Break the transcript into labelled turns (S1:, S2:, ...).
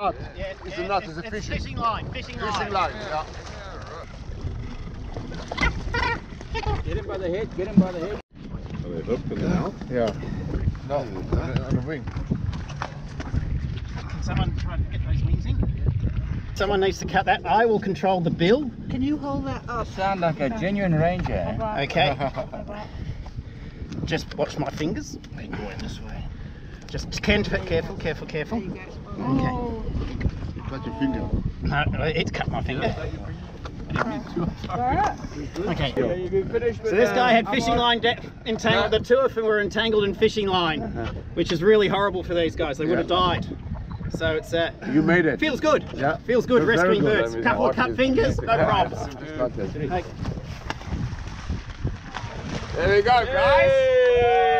S1: Yeah, it's a nut, it's a fishing line. Fishing line, yeah.
S2: Get him by the head, get him by the head.
S3: Are they hooked in the mouth?
S1: Yeah. No, on the wing.
S4: Can someone try to get those wings in? Someone needs to cut that. I will control the bill.
S5: Can you hold that up?
S2: You sound like a genuine ranger.
S4: Okay. Just watch my fingers. Going this way. Just careful.
S5: There you go. Oh.
S1: Cut your finger.
S4: No, it's cut my finger. Okay. So this guy had fishing line entangled. The two of them were entangled in fishing line, which is really horrible for these guys. They would have died. So it's
S1: you made it.
S4: Feels good.
S1: Yeah.
S4: Feels good rescuing
S1: good.
S4: birds.
S1: I mean,
S4: Couple of cut fingers, no problems.
S1: There we go, guys.